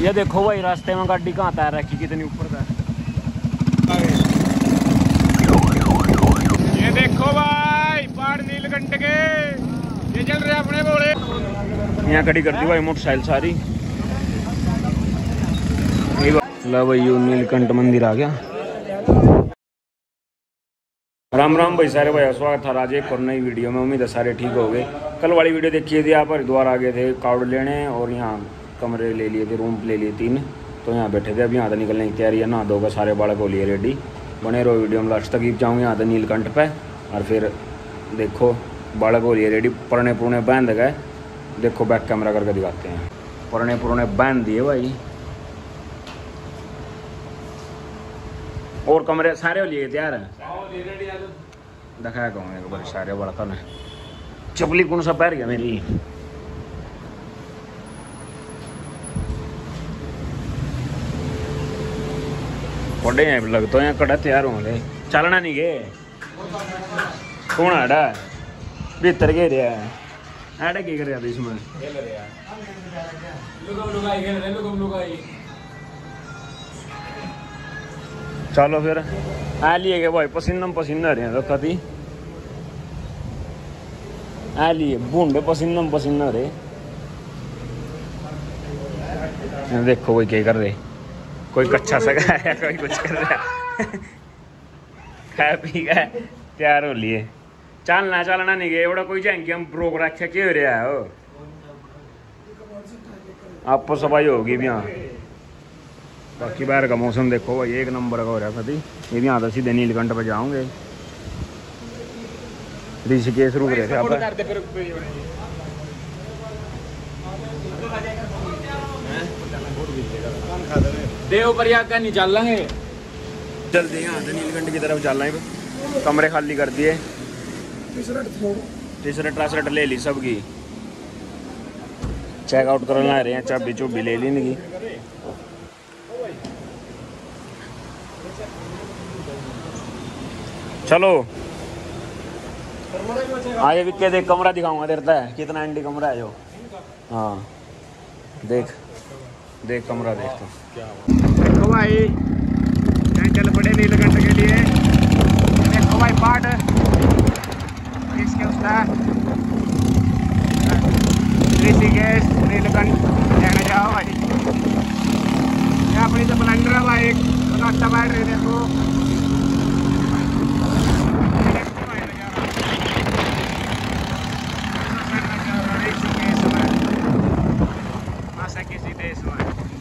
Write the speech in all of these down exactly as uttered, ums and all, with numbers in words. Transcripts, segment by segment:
ये देखो भाई रास्ते में गाड़ी कहाँ तैर रखी कितनी ऊपर था। ये देखो भाई पहाड़ नीलकंठ के ये चल रहे अपने बोले यहाँ खड़ी कर दी भाई मोटरसाइकिल सारी। ला भाई यो नीलकंठ मंदिर आ गया। राम राम भाई सारे भाई, स्वागत था आज एक और नई वीडियो में। उम्मीद है सारे ठीक हो गए। कल वाली वीडियो देखिए थी आप, हरिद्वार आ गए थे कार्ड लेने और यहाँ कमरे ले लिए थे, रूम ले लिए तीन, तो यहाँ बैठे थे। अब यहाँ से निकलने की तैयारी है, नहा धोकर सारे बालक हो लिए रेडी। बने रहो वीडियो में लास्ट तक ही जाऊँगे यहाँ से नीलकंठ पे। और फिर देखो बालक हो लिए रेडी, पुराने पुराने बांध गए। देखो बैक कैमरा करके दिखाते हैं, पुराने पुराने बांध दिए भाई। और कमरे सारे हो लिए तैयार हैं, दिखाया कहूँ एक बार सारे बड़का ने। चपली कौन सा पैर गया मेरी। बड़े हैं लगता है कड़ा तैयार होंगे, चलना नहीं गए कौन आड़ा भीतर गए रहा है आड़ा की कर रहा था इसमें। चलो फिर आ लिए गए भाई, पसीना में पसीना रहे हैं कभी आ लिए बूंदे पसीना में पसीना रहे। देखो भाई क्या कर रहे, कोई कच्चा सा खाया कोई कुछ कर रहा खा पी का तैयार हो लिए। चलना चलना नहीं गए बड़ा कोई जाएंगे हम प्रोग रखे क्यों हो रहा है। आपको सफाई होगी भी यहाँ। बाकी बाहर का मौसम देखो भाई एक नंबर का हो रहा है। ये भी यहाँ तो सीधे नीलकंठ पे जाओगे। ऋषिकेश रुक रहे थे आप देव प्रयाग का नहीं चल रहे जल्दी यहाँ से नीलकंठ की तरफ चल रहे हैं। कमरे खाली कर दिए, टी शर्ट ट्राशर्ट ले ली सबकी, चेकआउट करना रहे हैं, चाबी चुबी ले ली इनकी। चलो आगे भी देख कमरा दिखाऊंगा देता है कितना एंडी कमरा है जो। हाँ देख देख कमरा देख तो। देखो भाई चल पड़े नीलकंठ के लिए। देखो भाई पार्ट इसके उसका ऋषिकेश नीलकंठ लेने जाओ भाई। ये अपनी तो ब्लेंडर है भाई, रास्ता बैठ रही देखो। किसी देश में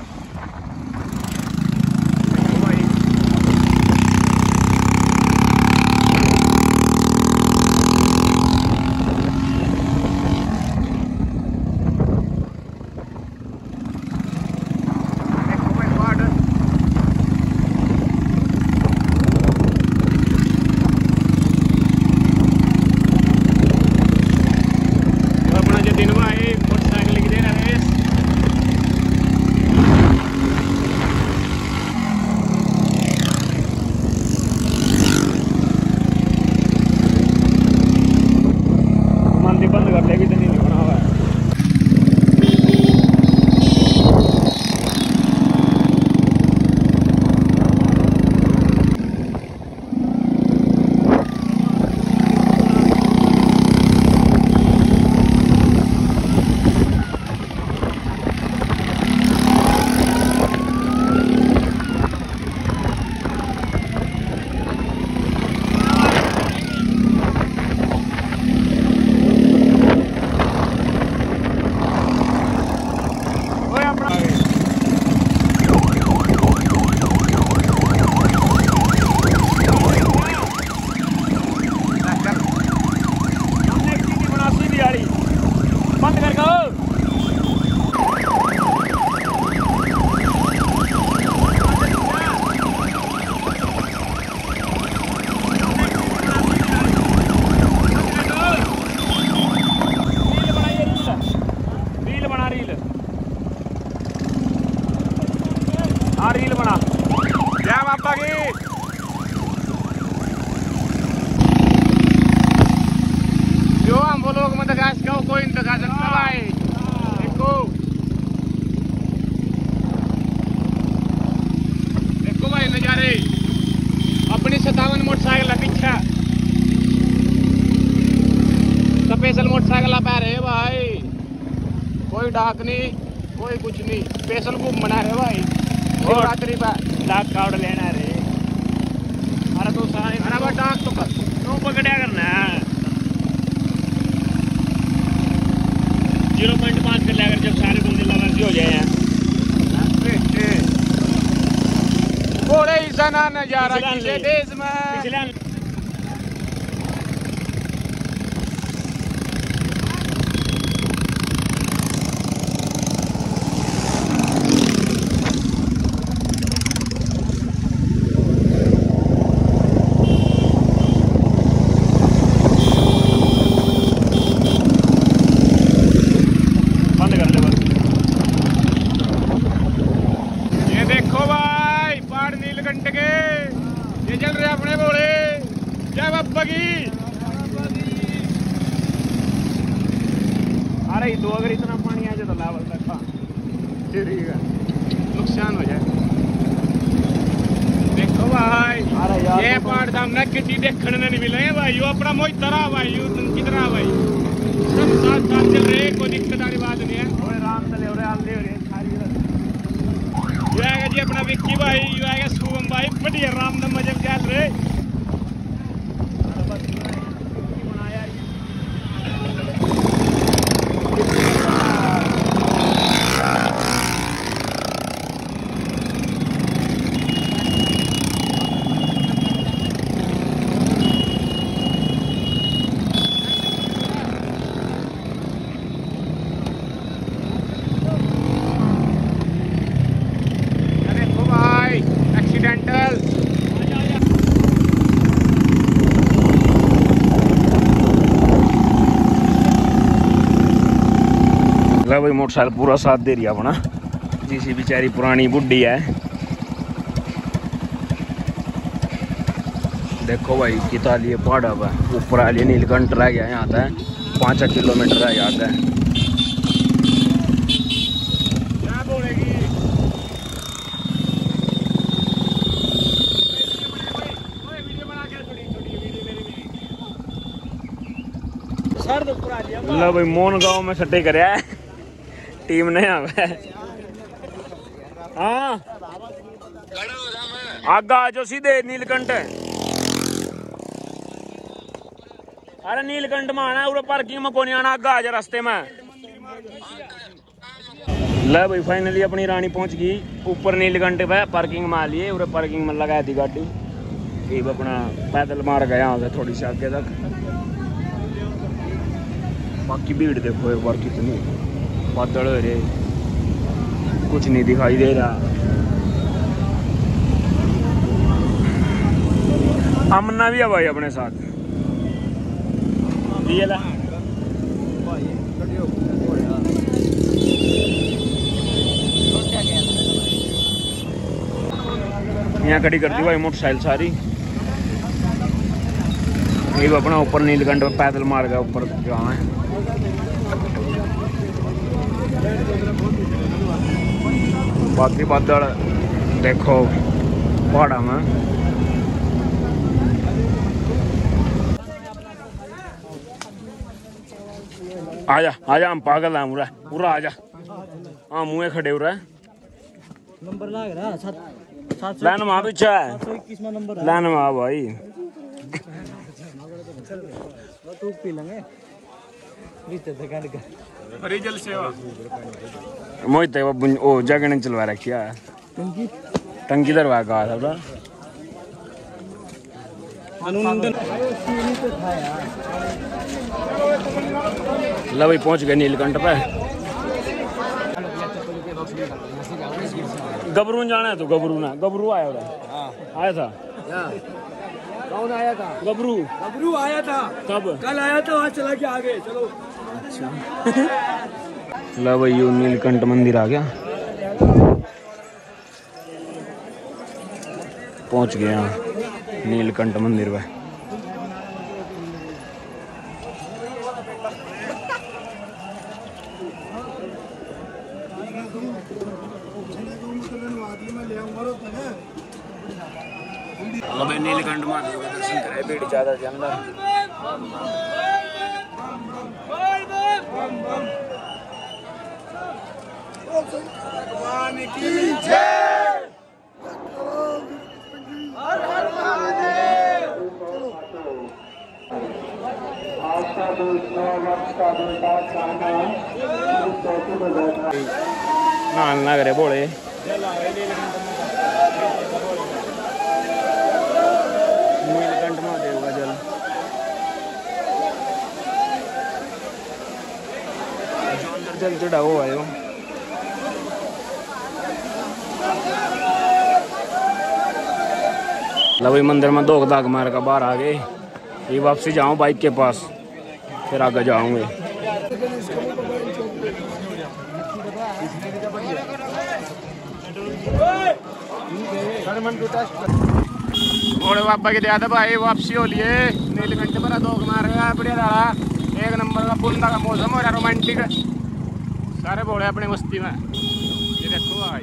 रील बना जय बाबा की। जो हम वो लोग मतलब कोई नहीं दिखा सकता भाई। देखो कोई डाक नहीं, कोई कुछ नहीं, स्पेशल घूमना है भाई शिवरात्रि पर। डाक कावड़ लेना रे। अरे तो सारे अरे वो डाक तो तू पकड़िया करना है। जीरो पॉइंट पाँच कर लिया अगर जब सारे बंदे लाभार्थी हो जाए हैं। बोले ऐसा ना नजारा किसी देश में। ये चल रहे अपने बोले जय बाबा की। अरे तो अगर इतना पानी आ जाए तो लावल रखा ठीक है, नुकसान हो जाए। देखो भाई अरे यार ये पहाड़ सामने किसी देखने नहीं मिले भाई। यो अपना मोई तरह भाई, यो कितना भाई सब साथ साथ चल रहे, कोई दिक्कत वाली बात नहीं है। राम चले हो रहे आल ले यो आएगा जी अपना विक्की भाई, यो आएगा शुभम भाई, बढ़िया राम नाम मजे में चल रहे। एक्सीडेंटल ला भाई मोटरसाइकिल पूरा साथ दे रही है अपना। जीसी बेचारी पुरानी बुढ़ी है। देखो भाई कितना लिए पहाड़ा पर ऊपर आ लिए नीलकंठ रह गया यहाँ तक पाँच किलोमीटर रह जाता है। क्या बोलेगी लो भाई मोहन गांव में सट्टे कर टीम नहीं आवे। हाँ आगा आ जाओ सीधे नीलकंठ। अरे नीलकंठ में आना है, पार्किंग में कौन आना, आगा आ जा रास्ते में। ले भाई फाइनली अपनी रानी पहुंच गई ऊपर नीलकंठ पे, पार्किंग में आ लिए। उरे पार्किंग में लगाई थी गाड़ी, ये अपना पैदल मार गया यहाँ से थोड़ी सी आगे तक। बाकी भीड़ देखो एक बार कितनी, बादल हो रहे, कुछ नहीं दिखाई दे रहा। अमना भी है भाई अपने साथ। ये ला यहाँ खड़ी करती भाई मोटरसाइकिल सारी। ये अपना ऊपर नीलकंठ पे पैदल मार गया ऊपर जहाँ है। बाकी बादल देखो पहाड़ा में। आजा आजा हम पागल हैं पूरा पूरा आजा। हाँ मुँह खड़े हो रहा है। नंबर लाग रहा सात सात लाइन में पीछे है, इक्कीस में नंबर लाइन में आ भाई। तू पी लेंगे जल सेवा मोहित वो जगह नहीं चलवा रखी है, टंकी दरवा का था। ला भाई पहुंच गए नीलकंठ पे। गबरू जाना है तो गबरू ना, गबरू आया था। आया था कौन आया था? गबरू गबरू आया था। कब? कल आया था, वहाँ चला गया आगे। चलो ला भाई ये नीलकंठ मंदिर आ गया, पहुंच गए यहाँ नीलकंठ मंदिर पे। नीलकंठ महादेव के दर्शन करे, भीड़ ज्यादा के अंदर। भगवान की जय। हर हर महादेव। नहान लग रहे भोले। नीलकंठ महादेव का जल जो अंदर जल चढ़ा हुआ है। लवई मंदिर में दो दाग मार का बाहर आ गए। ये वापसी जाऊं बाइक के पास, फिर आगे जाऊंगे। घोड़े बाबा की दया भाई वापसी हो लिए। नीलकंठ पर दो मार रहा बढ़िया रहा। एक नंबर का बुंदा का मौसम हो रहा रोमांटिक। सारे घोड़े अपनी मस्ती में। ये देखो भाई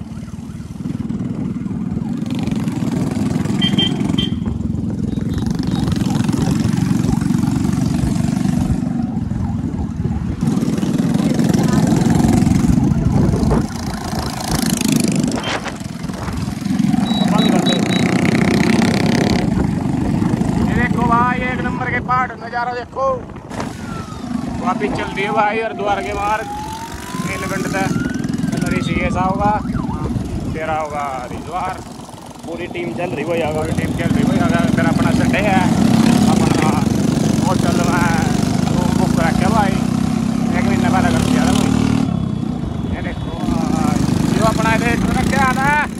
पहाड़ नजारा देखो। वापिस चल रही है भाई हरिद्वार के बाहर नीलकंठ तक। ऋषिकेश होगा तेरा होगा हरिद्वार। पूरी टीम चल रही भाई। पूरी टीम चल रही भाई। अगर फिर अपना संडे है अपना होटल में रूम बुक रखे भाई। एक महीने पहले कर दिया था भाई। ये देखो जो अपना देश में क्या आता है।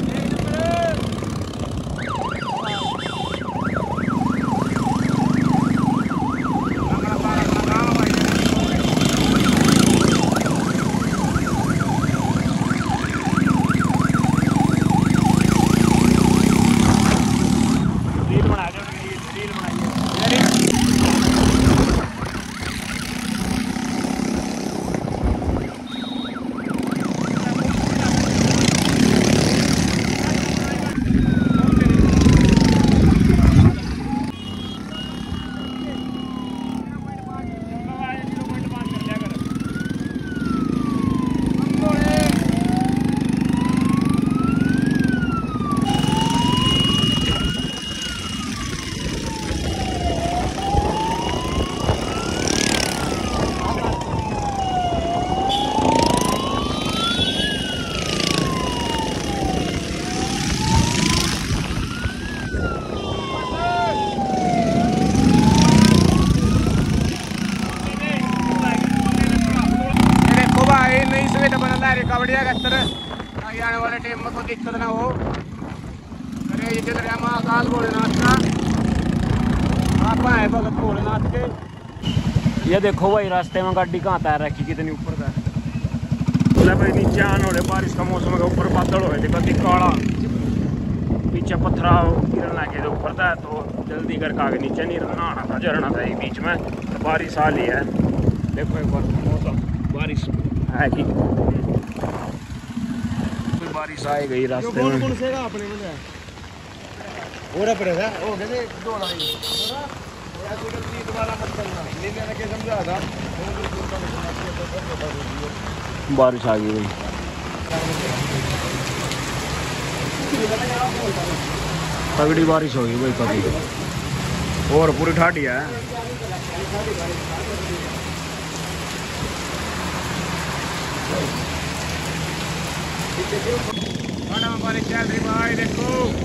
कबड्डिया का तरह आने वाले टाइम में कोई दिक्कत ना हो। अरे ये चल रहा महाकाल भोलेनाथ का। आप आए भगत भोलेनाथ के। ये देखो भाई रास्ते में गाड़ी कहाँ तैर रखी कितनी ऊपर था। बोले भाई नीचे आने वाले बारिश का मौसम है। ऊपर बादल हो गए थे काला। पीछे पत्थरा गिरने लगे थे ऊपर था। तो जल्दी करके आगे नीचे नहीं नहाना था। झरना था बीच में। तो बारिश आ ली है। देखो एक बार मौसम बारिश है कि बारिश आ गई रास्ते में। कौन से का अपने में है ओरा पड़ेगा हो गए दो लाई या तो गलती दोबारा मत करना। लेने ने के समझा था बारिश आ गई भाई। तगड़ी बारिश हो गई भाई कभी। और पूरी ठाठी है। बारिश चल रही भाई देखो।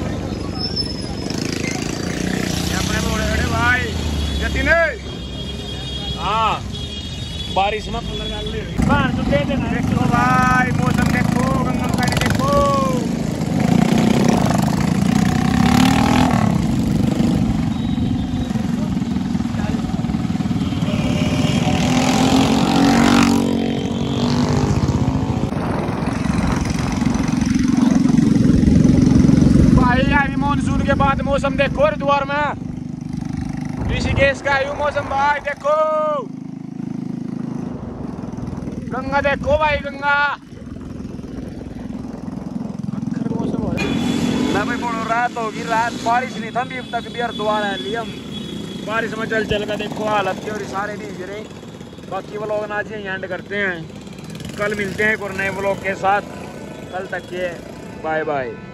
अपने बोले बड़े भाई जतिन। हाँ बारिश में तो दे देना। देखो भाई मौसम देखो गंगा पानी देखो। मानसून के बाद मौसम देखो हरिद्वार में। ऋषिकेश का यू मौसम भाई देखो। गंगा देखो भाई गंगा। मौसम हो रहा है। मैं भाई बोल रात होगी। रात बारिश नहीं था अभी तक भी हरिद्वार है लियम। बारिश में चल चल कर देखो हालत की। और सारे नहीं गिरे। बाकी वो लोग आज ही एंड करते हैं। कल मिलते हैं एक और नए ब्लॉग के साथ। कल तक के बाय बाय।